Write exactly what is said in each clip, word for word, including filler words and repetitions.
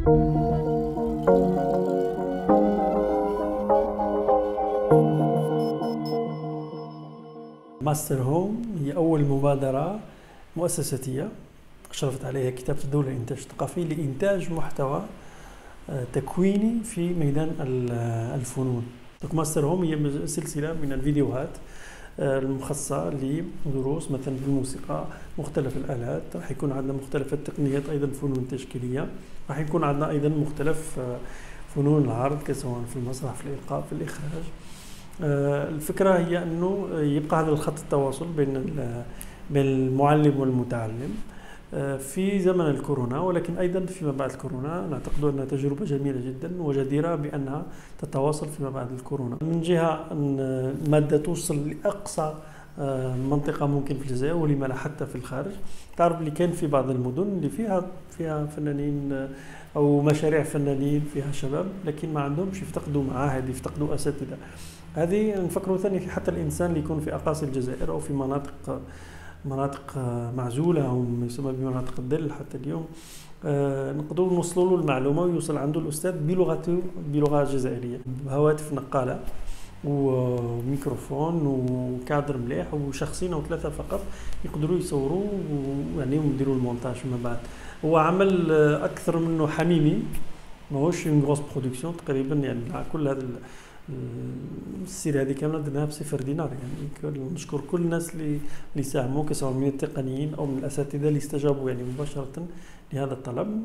ماستر هوم هي أول مبادرة مؤسساتية أشرفت عليها كتابة الدولة للإنتاج الثقافي لإنتاج محتوى تكويني في ميدان الفنون. ماستر هوم هي سلسلة من الفيديوهات المخصصة لدروس مثلا بالموسيقى، مختلف الآلات، راح يكون عندنا مختلف التقنيات، أيضا فنون تشكيلية، راح يكون عندنا أيضا مختلف فنون العرض سواء في المسرح، في الإلقاء، في الإخراج. الفكرة هي أنه يبقى هذا الخط التواصل بين بين المعلم والمتعلم في زمن الكورونا، ولكن أيضا فيما بعد الكورونا نعتقد أنها تجربة جميلة جدا وجديرة بأنها تتواصل فيما بعد الكورونا. من جهة أن المادة توصل لأقصى منطقة ممكن في الجزائر، ولما لا حتى في الخارج. تعرف اللي كان في بعض المدن اللي فيها فيها فنانين أو مشاريع فنانين فيها شباب، لكن ما عندهمش، يفتقدوا معاهد، يفتقدوا أساتذة. هذه نفكروا ثاني في حتى الإنسان اللي يكون في أقاصي الجزائر أو في مناطق مناطق معزولة أو يسمى بمناطق الظل حتى اليوم، آه نقدروا نوصلوا له المعلومة ويوصل عنده الأستاذ بلغته بلغة جزائرية، بهواتف نقالة وميكروفون وكادر مليح وشخصين أو ثلاثة فقط يقدروا يصوروا ويعني يديروا المونتاج فيما بعد. هو عمل أكثر منه حميمي، ماهوش اون غروس برودكسيون تقريبا، يعني مع كل هذا السيرة هذه كاملة درناها بصفر دينار. يعني نشكر كل الناس اللي اللي ساهموا سواء من التقنيين أو من الأساتذة اللي استجابوا يعني مباشرة لهذا الطلب.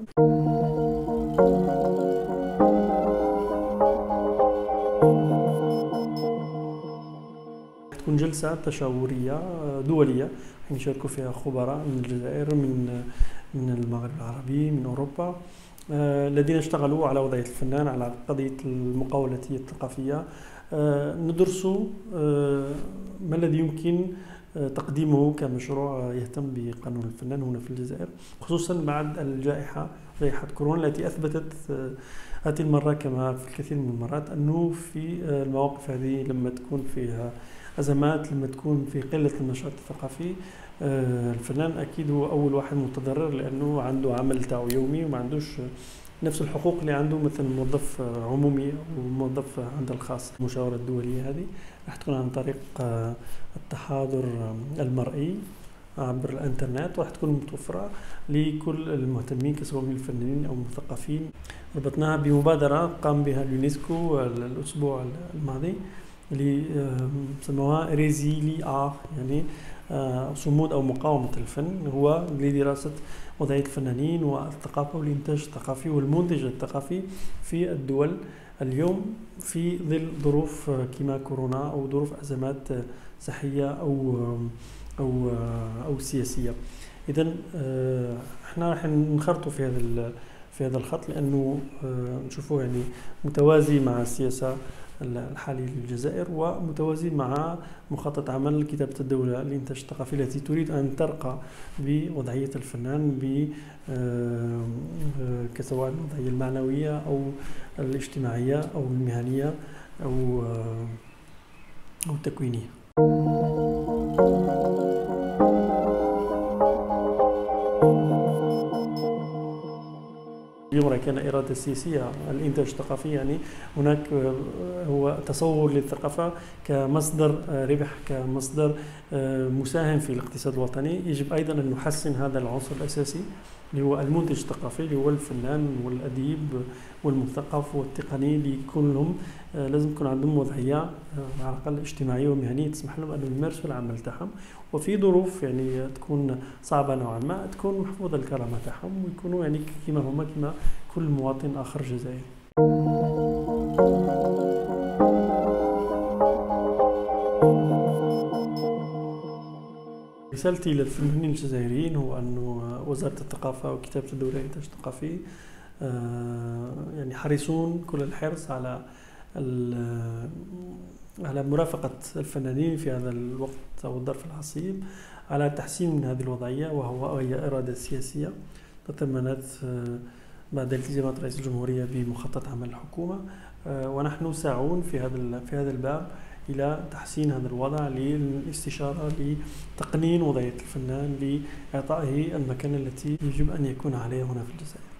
تكون جلسة تشاورية دولية يشاركوا فيها خبراء من الجزائر، من من المغرب العربي، من أوروبا، الذين اشتغلوا على وضعية الفنان، على قضية المقاولاتية الثقافية. ندرسوا ما الذي يمكن تقديمه كمشروع يهتم بقانون الفنان هنا في الجزائر، خصوصا بعد الجائحة، جائحة كورونا التي أثبتت هذه المرة كما في الكثير من المرات أنه في المواقف هذه لما تكون فيها أزمات، لما تكون في قلة النشاط الثقافي، الفنان أكيد هو أول واحد متضرر، لأنه عنده عمل تاعو يومي وما عندوش نفس الحقوق اللي عنده مثلا موظف عمومي أو موظف عند الخاص. المشاورة الدولية هذه راح تكون عن طريق التحاضر المرئي عبر الانترنت، وراح تكون متوفرة لكل المهتمين سواء من الفنانين أو المثقفين. ربطناها بمبادرة قام بها اليونسكو الأسبوع الماضي اللي سموها ريزيلي آر، يعني صمود أو مقاومة الفن، هو لدراسة وضعية الفنانين والثقافة والإنتاج الثقافي والمنتج الثقافي في الدول اليوم في ظل ظروف كما كورونا أو ظروف أزمات صحية أو أو أو سياسية. إذن احنا راح نخرطوا في هذا في هذا الخط، لأنه نشوفوه يعني متوازي مع السياسة الحالي للجزائر ومتوازي مع مخطط عمل كتابة الدولة للإنتاج الثقافي التي تريد أن ترقى بوضعية الفنان كسواء الوضعية المعنوية أو الاجتماعية أو المهنية أو أو التكوينية. اليوم كان إرادة سياسية الإنتاج الثقافي، يعني هناك هو تصور للثقافة كمصدر ربح، كمصدر مساهم في الاقتصاد الوطني. يجب أيضا أن نحسن هذا العنصر الأساسي اللي هو المنتج الثقافي، اللي هو الفنان والأديب والمثقف والتقني، اللي كلهم لازم يكون عندهم وضعية على الأقل اجتماعية ومهنية تسمح لهم أن يمارسوا العمل تاعهم، وفي ظروف يعني تكون صعبة نوعا ما تكون محفوظة الكرامة تاعهم ويكونوا يعني كما هما كما كل مواطن آخر جزائري. رسالتي للفنانين الجزائريين هو أنه وزارة الثقافة وكتابة الدولة للإنتاج الثقافي يعني حريصون كل الحرص على على مرافقة الفنانين في هذا الوقت أو الظرف العصيب، على تحسين من هذه الوضعية، وهو هي إرادة سياسية تتمنت بعد التزامات رئيس الجمهورية بمخطط عمل الحكومة، ونحن ساعون في هذا في هذا الباب إلى تحسين هذا الوضع للاستشارة لتقنين وضعية الفنان لإعطائه المكانة التي يجب أن يكون عليها هنا في الجزائر.